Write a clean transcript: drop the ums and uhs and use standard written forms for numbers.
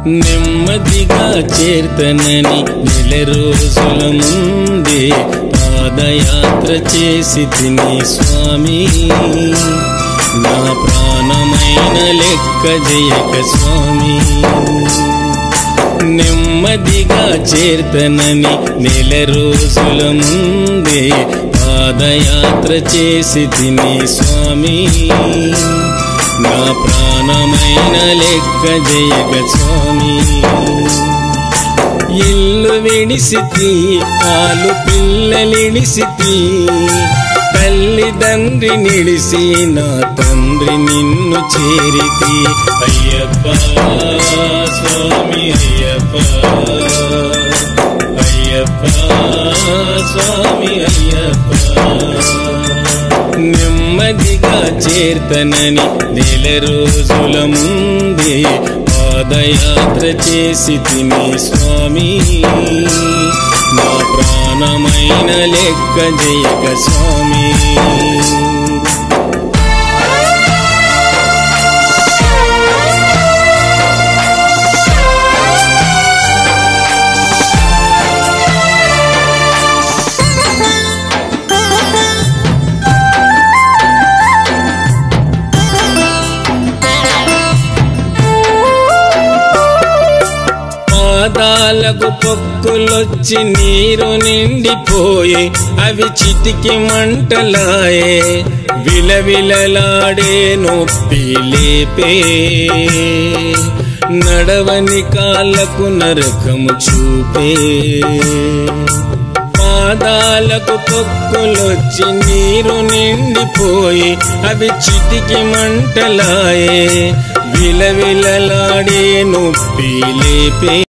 నెమ్మదిగా చేర్తనని నెల రోజుల ముందే పాదయాత్ర చేసి తిని స్వామి, నా ప్రాణమైన లెక్క జయక స్వామి. నెమ్మదిగా చేర్తనని నెల రోజుల ముందే పాదయాత్ర చేసి తిని స్వామి, నా ప్రాణమైన లెక్క జయక స్వామి. ఇల్లు విడిసితి, ఆలు పిల్లలిడిసితి, తల్లిదండ్రి నిడిసి నా తండ్రి నిన్ను చేరితి. అయ్యప్ప స్వామి అయ్యప్ప, అయ్యప్ప స్వామి అయ్యప్ప. నెమ్మదిగా చేర్తనని నెల రోజుల ముందే పాదయాత్ర చేసి తిని స్వామి, నా ప్రాణమైన లెక్క జయక స్వామి. పాదాలకు పొక్కులొచ్చి నీరు నిండిపోయే, అవి చిటికి మంటలాయే, విలవిలలాడే నొప్పి లేపే. నడవని కాళ్ళకు నరకము చూపే. పాదాలకు పొక్కులొచ్చి నీరు నిండిపోయి, అవి చిటికి మంటలాయే, విలవిలలాడే నొప్పి లేపే.